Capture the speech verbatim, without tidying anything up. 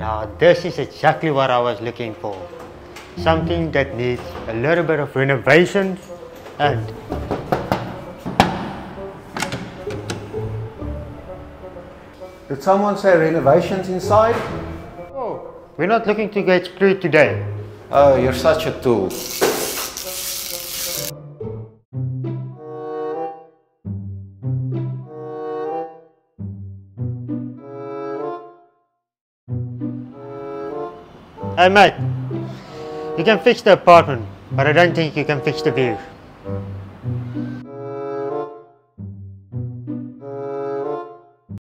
Now this is exactly what I was looking for. Something that needs a little bit of renovation and Did someone say renovations inside? oh, we're not looking to get screwed today. Oh, you're such a tool. Hey mate, you can fix the apartment, but I don't think you can fix the view.